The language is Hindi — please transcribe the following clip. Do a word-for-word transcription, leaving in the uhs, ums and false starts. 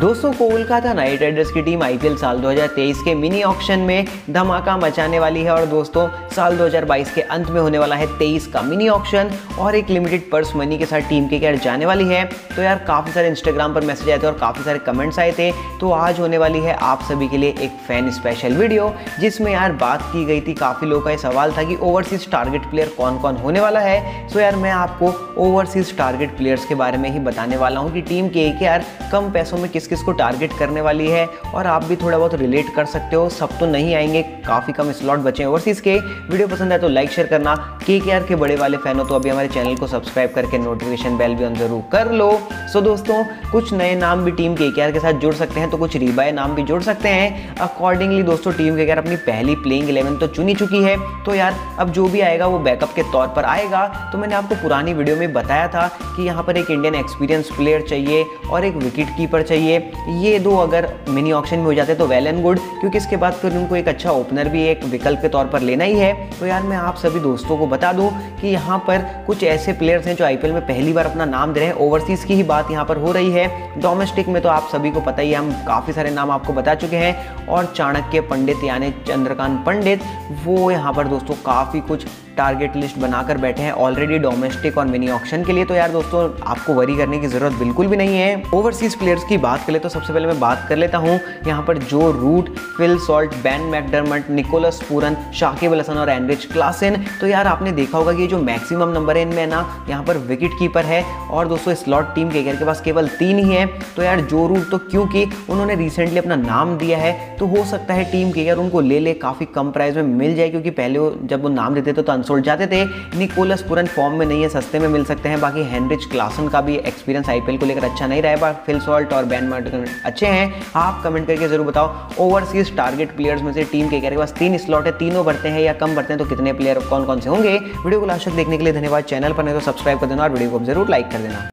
दोस्तों कोलकाता नाइट राइडर्स की टीम आईपीएल साल दो हज़ार तेईस के मिनी ऑक्शन में धमाका मचाने वाली है। और दोस्तों साल दो हज़ार बाईस के अंत में होने वाला है तेईस का मिनी ऑक्शन और एक लिमिटेड पर्स मनी के साथ टीम के केकेआर जाने वाली है। तो यार काफ़ी सारे इंस्टाग्राम पर मैसेज आए थे और काफ़ी सारे कमेंट्स आए थे। तो आज होने वाली है आप सभी के लिए एक फैन स्पेशल वीडियो, जिसमें यार बात की गई थी, काफ़ी लोगों का ये सवाल था कि ओवरसीज टारगेट प्लेयर कौन कौन होने वाला है। सो यार मैं आपको ओवरसीज टारगेट प्लेयर्स के बारे में ही बताने वाला हूँ कि टीम के केकेआर कम पैसों में किस किस को टारगेट करने वाली है। और आप भी थोड़ा बहुत रिलेट कर सकते हो, सब तो नहीं आएंगे, काफ़ी कम स्लॉट बचे हैं ओवरसीज के। वीडियो पसंद है तो लाइक शेयर करना, केकेआर के बड़े वाले फैन हो तो अभी हमारे चैनल को सब्सक्राइब करके नोटिफिकेशन बेल भी ऑन जरूर कर लो। सो दोस्तों कुछ नए नाम भी टीम केकेआर के साथ जुड़ सकते हैं, तो कुछ रीबाय नाम भी जुड़ सकते हैं। अकॉर्डिंगली दोस्तों टीम केकेआर अपनी पहली प्लेइंग इलेवन तो चुनी चुकी है। तो यार अब जो भी आएगा वो बैकअप के तौर पर आएगा। तो मैंने आपको पुरानी वीडियो में बताया था कि यहाँ पर एक इंडियन एक्सपीरियंस प्लेयर चाहिए और एक विकेट कीपर चाहिए। ये दो अगर मिनी ऑक्शन में हो जाते तो वेल एंड गुड, क्योंकि इसके बाद फिर उनको एक अच्छा ओपनर भी एक विकल्प के तौर पर लेना ही है। तो यार मैं आप सभी दोस्तों को बता दूं कि यहाँ पर कुछ ऐसे प्लेयर्स हैं जो आईपीएल में पहली बार अपना नाम दे रहे हैं। ओवरसीज की ही बात यहाँ पर हो रही है। डोमेस्टिक में तो आप सभी को पता ही है, हम काफ़ी सारे नाम आपको बता चुके हैं। और चाणक्य पंडित यानी चंद्रकांत पंडित वो यहाँ पर दोस्तों काफ़ी कुछ टारगेट लिस्ट बनाकर बैठे हैं ऑलरेडी डोमेस्टिक और मिनी ऑक्शन के लिए। तो यार दोस्तों आपको वरी करने की जरूरत बिल्कुल भी नहीं है। ओवरसीज प्लेयर्स की बात करें तो सबसे पहले मैं बात कर लेता हूं यहाँ पर जो Root, Phil Salt, Ben McDermott, Nicholas Pooran, Shakib Al Hasan और एनरिच क्लासन। तो यार आपने देखा होगा कि जो मैक्सिमम नंबर है इनमें ना यहाँ पर विकेट कीपर है। और दोस्तों स्लॉट टीम केकेआर के पास केवल तीन ही है। तो यार जो रूट तो क्योंकि उन्होंने रिसेंटली अपना नाम दिया है तो हो सकता है टीम केकेआर उनको ले ले, काफ़ी कम प्राइस में मिल जाए, क्योंकि पहले वो जब वो नाम देते थे तो अनसोल्ड जाते थे। निकोलस पूरन फॉर्म में नहीं है, सस्ते में मिल सकते हैं। बाकी हेनरिच क्लासन का भी एक्सपीरियंस आईपीएल को लेकर अच्छा नहीं रहा है। फिल सॉल्ट और बेन मैकडरमट अच्छे हैं। आप कमेंट करके जरूर बताओ ओवरसीज टारगेट प्लेयर्स में से टीम केकेआर के पास तीन स्लॉट है, तीनों बढ़ते हैं या कम बढ़ते हैं, तो कितने प्लेयर कौन कौन से होंगे। वीडियो को लास्ट तक देखने के लिए धन्यवाद। चैनल पर नहीं तो सब्सक्राइब कर देना और वीडियो को जरूर लाइक कर देना।